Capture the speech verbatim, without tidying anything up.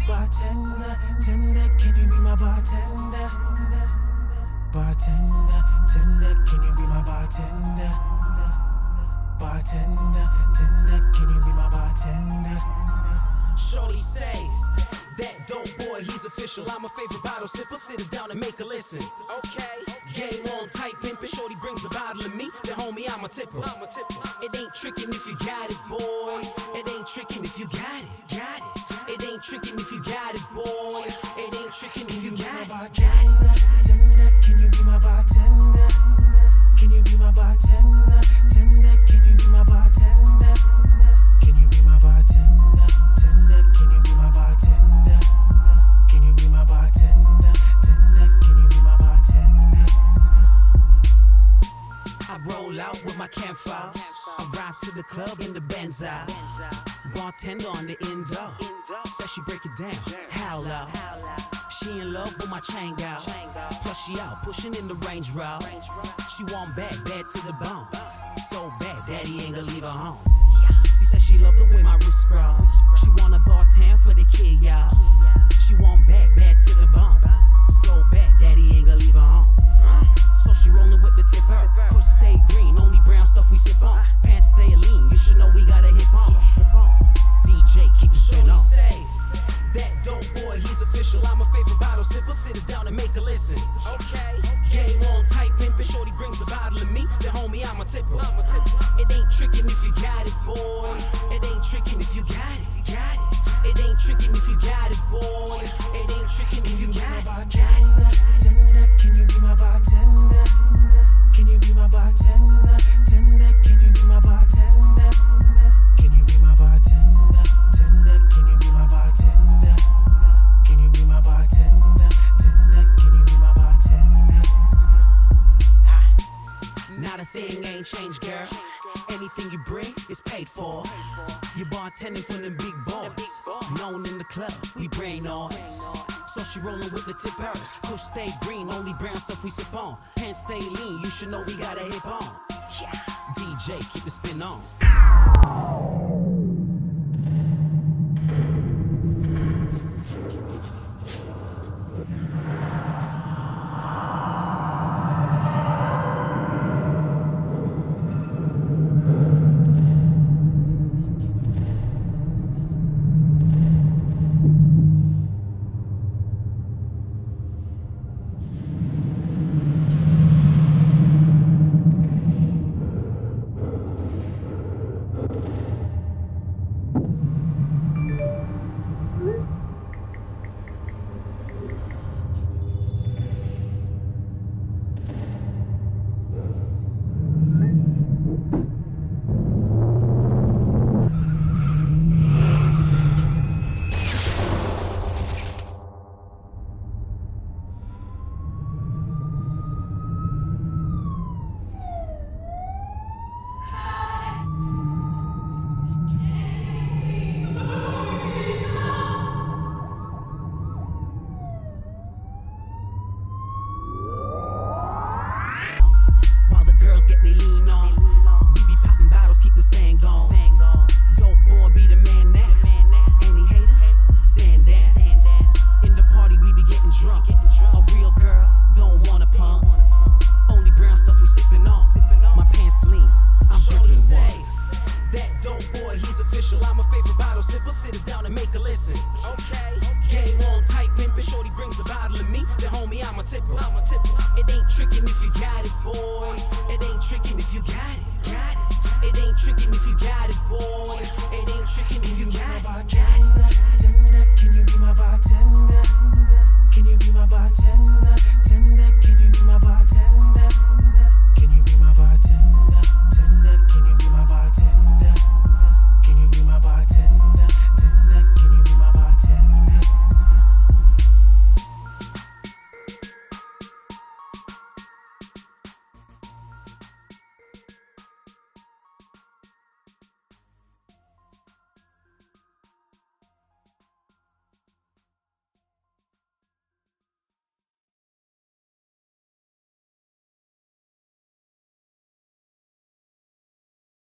Bartender, tender, can you be my bartender? Bartender, tender, can you be my bartender? Bartender, tender, can you be my bartender? Shorty say, that dope boy, he's official. I'm a favorite bottle sipper, sit it down and make a listen. Okay. Game on tight pimpin', shorty brings the bottle to me, then homie, I'm a tipper. I'm a tipper. It ain't trickin' if you got it, boy. It ain't trickin' if you got it, got it. It ain't trickin' if you got it, boy. It ain't trickin' if you got it, got it. Tender, can you be my bartender? Can you be my bartender? Tender, can you be my bartender? Can you be my bartender? Tender, can you be my bartender? Can you be my bartender? Tender, can you be my bartender? I roll out with my campfire. Arrive to the club in the Benza. Bartender on the endo. Says she break it down. Howl out. She in love with my chain gal. Plus she out pushing in the Range Rover. She want bad, bad to the bone. So bad, daddy ain't gonna leave her home. She said she love the way my wrist froze. She want a bartend for the kid, y'all. She want bad, bad to the bone. So bad, daddy ain't gonna leave her home. So she rollin' with the tipper. Kush stay green, only brown stuff we sip on. Pants stay lean, you should know we got a hip on. D J, keep the shit on. That dope boy, he's official. I'm a favorite bottle sipper, sit it down and make a listen. Okay. Game on tight pimpin', shorty brings the bottle to me, then homie, I'm a tipper. I'm a tipper. It ain't trickin' if you got it, boy. It ain't trickin' if you got it, got it. It ain't trickin' if you got it, boy. It ain't trickin' if you got it, got it. Tender, can you be my bartender? Can you be my bartender? Tender, can you be my bartender? Can you be my bartender? Tender, can you be my bartender? Can you be my bartender? Tender, can you be my bartender? Not a thing ain't changed, girl. Anything you bring is paid for. You bartending for them big boys. Known in the club, we bring noise. So she rollin' with the tippers. Kush stay green, only brown stuff we sip on. Pants stay lean, you should know we got a hip on. D J, keep the spin on. I'm a favorite bottle sipper, sit it down and make a listen. Okay.